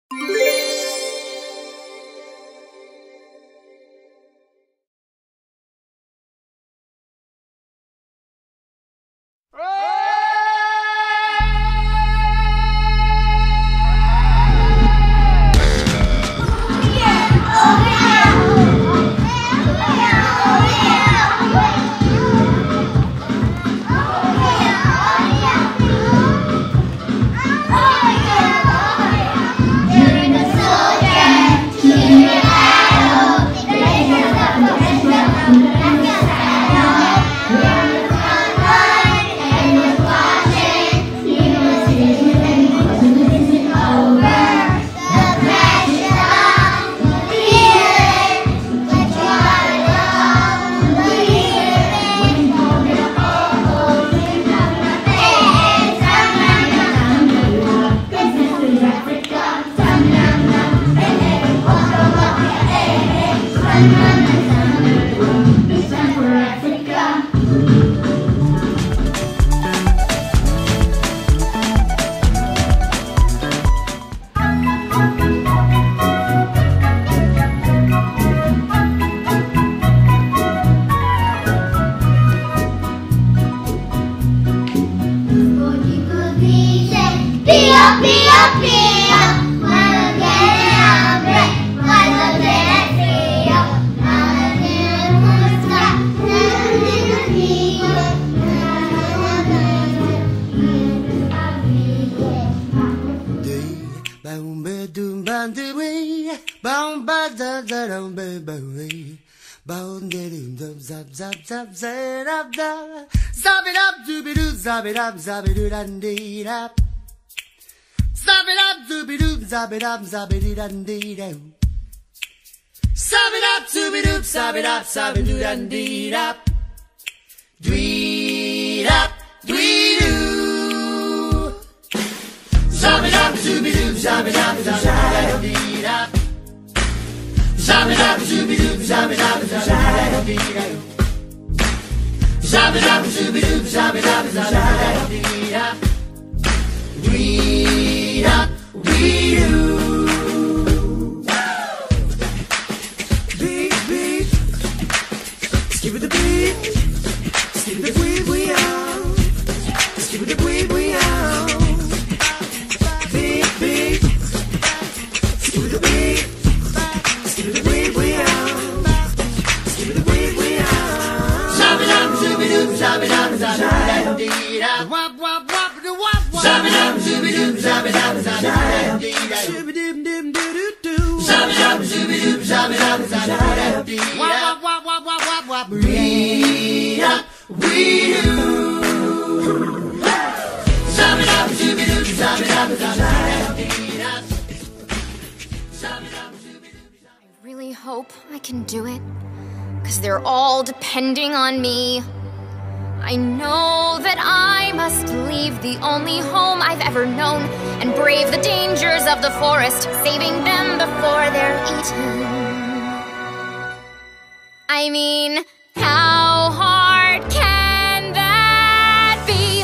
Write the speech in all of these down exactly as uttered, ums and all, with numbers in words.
Zab it up, zab it up, dee up. Zab it up, zooby doo, zab it up, zab it up, dee doo. Zab it up, zooby doo, zab it up, zab it up, dee up. Dwee up, dwee doo. Zab it up, zooby doo, zab it up, zab it up, dee up. Zab it up, zooby doo, zab it up, zab it up, dee doo. Zabba dabba zooby doo, zabba dabba zabba dee da. Wee da, wee doo. Beat, beat, skip it the beat, skip it the wee wee out, skip it the wee wee out. Beat, beat, skip it the beat, skip it the wee wee out, skip it the wee wee out. Zabba dabba zooby doo, zabba dabba zabba dee da. Wop wop wop doo wop wop. Zabba dabba zooby doo, zabba dabba zabba dee da. Shibba dim dim doo doo doo. Zabba dabba zooby doo, zabba dabba zabba dee da. Wop wop wop wop wop wop. Wee up, wee doo. Zabba dabba zooby doo, zabba dabba zabba dee da. Zabba dabba zooby doo. I really hope I can do it. 'Cause they're all depending on me. I know that I must leave the only home I've ever known and brave the dangers of the forest, saving them before they're eaten. I mean, how hard can that be?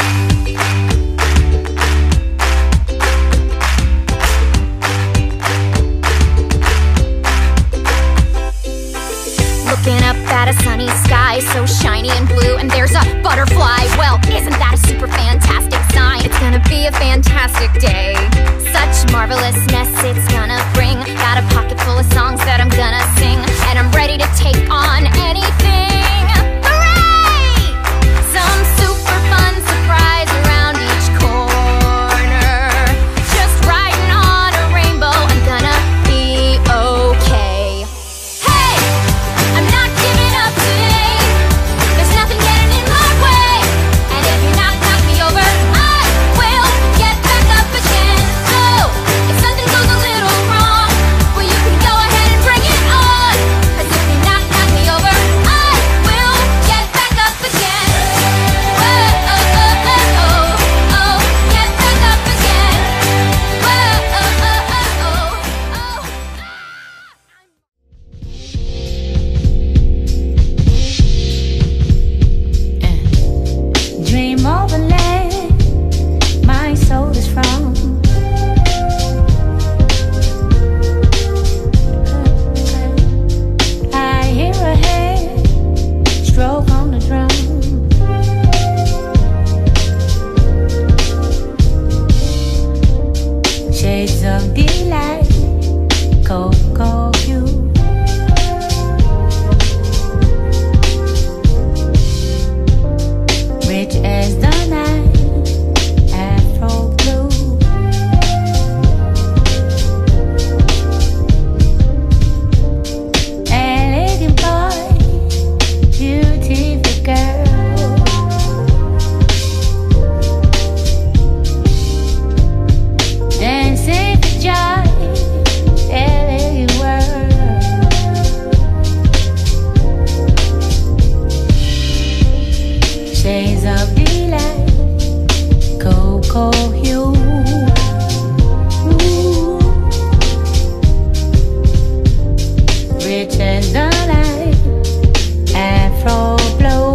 Looking up at a sunny sky so shiny and blue, and there's a butterfly. Well, isn't that a super fantastic sign? It's gonna be a fantastic day. Such marvelousness it's gonna bring. Got a pocket full of songs that I'm gonna sing, and I'm ready to take on anything. Hooray! Some super fun surprise around each corner. Just riding on a rainbow, I'm gonna be okay. Hey! I'm not giving up today. There's nothing getting in my way. And if you knock, knock me over, I will get back up again. Oh, if something goes a little wrong, Shades of delight, cocoa hue. Rich as the night, afro blue. Elegant boy, beautiful girl. Dancing for joy, elegant world. Shades of delight, cocoa hue. Ooh. Rich as the light, afro blow.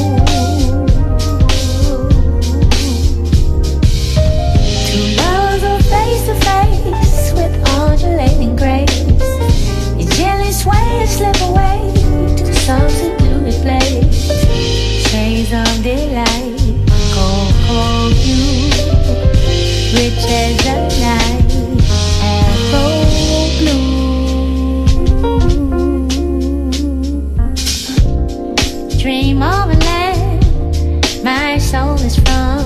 Two lovers are face to face with undulating grace. Your gently sway and slip away to some secluded place. Shades of delight, cocoa hue. Rich as the night, afro blue. Dream of a land my soul is from.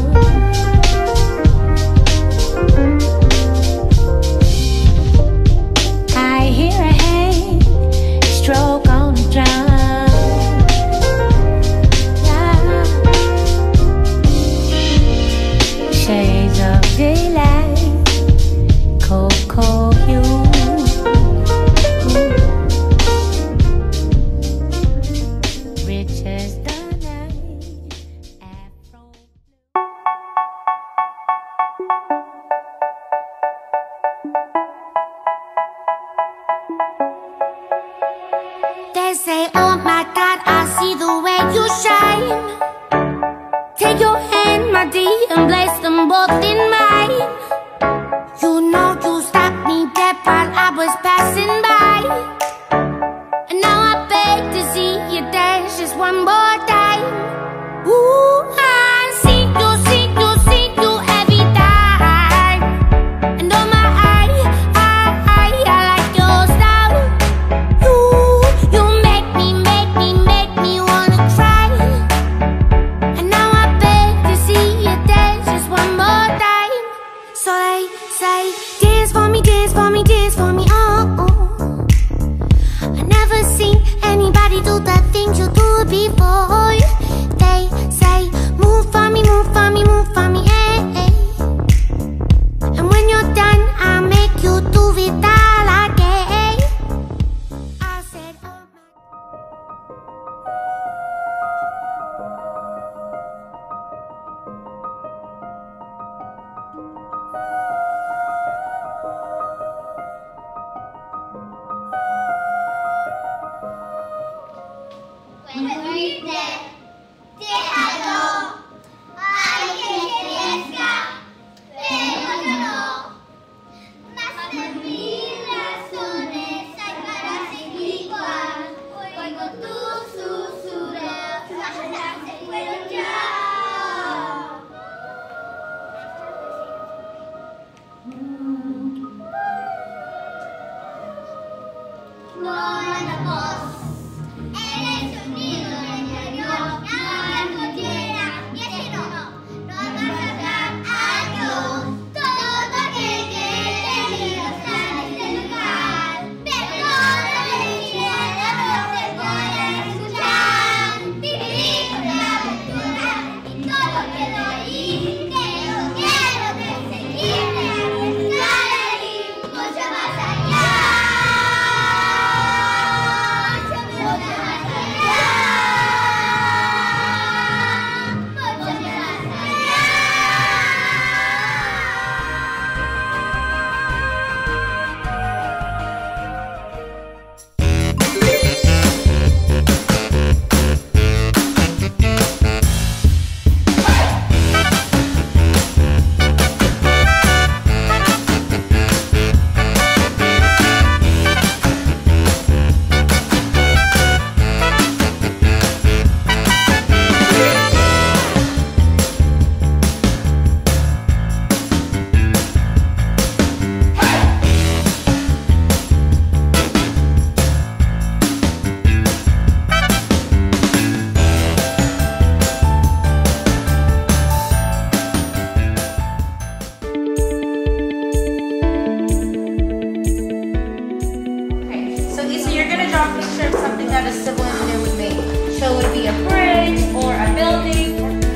I hear a hand stroke on the drum. Shades of delight, cocoa hue. Rich as the night, afro. They say, oh my God, I see the way you shine. Take your hand, my dear, and place them both in mine. You know you stopped me dead while I was passing by. And now I beg to see you dance just one more time. Ooh, I see you, see you, see you every time. And oh my, I, I, I, I like your style. You, you make me, make me, make me wanna cry. And now I beg to see you dance just one more time. So they say, dance for me, dance for me, dance for me, oh, oh. I never seen anybody do the things you do before. They say, move for me, move for me, move for me, eh, eh. And when you're done, I'll make you do it all again. I said, oh my. Déjalo, hay que riesga, pero yo no. Más de mil razones hay para seguir igual. Oigo tus susurros, ya se fueron ya. No hay voz, en el sonido del interior, no hay cualquiera, y ese no, no, no vas a dar adiós. Todo aquel que tenía los planes del lugar, perdóname si a la voz te voy a escuchar. Viví con la aventura y todo quedó ahí, pero quiero perseguirme, arriesgar a ir mucho más allá. a civil engineer would make. So would it be a bridge or a building?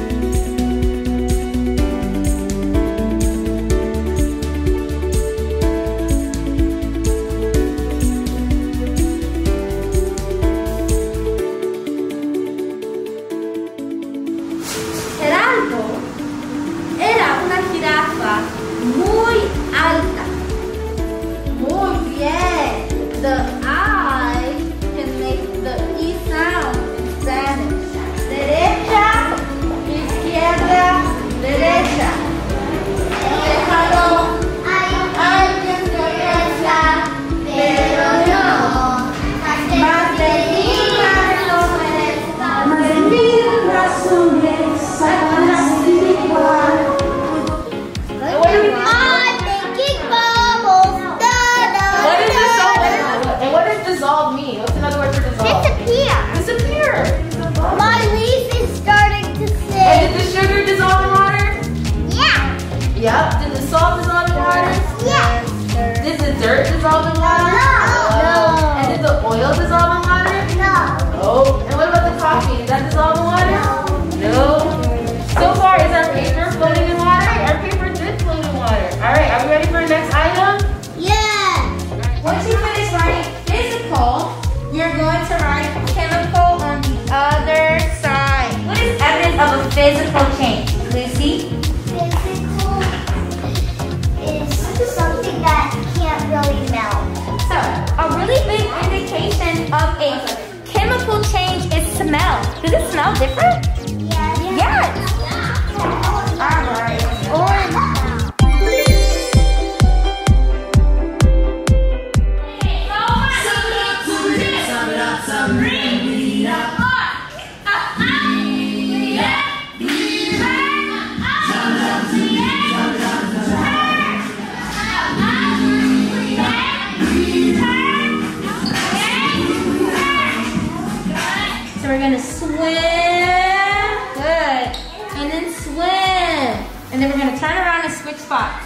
Geraldo era una jirafa muy alta. Muy bien. The I can make the E sound in Spanish. Derecha, izquierda, derecha. Déjalo. Alguien regresa, pero no. Más de mil razones, más de mil razones, sabrás igual. I'm making bubbles. Da, da, What is da, dissolve? da. And what does dissolve mean? What's another word for dissolve? Disappear. Disappear. My leaf is starting to And sing. did the sugar dissolve in water? Yeah. Yep. Did the salt dissolve in water? Yeah. Did the dirt dissolve in water? No. And did the oil dissolve in water? No. Oh. And what about the coffee? Did that dissolve in water? No. So far, is our paper floating in water? Our paper did float in water. All right. Are we ready for our next item? Yeah. Once you finish writing physical, you're going to write chemical on the other side. What is evidence of a physical change? Lucy? Physical is something that can't really melt. So, a really big indication of a chemical change is smell. Does it smell different? Yeah. Yes. All right. Orange. So we're gonna swim, good, and then swim, and then we're gonna turn around and switch spots.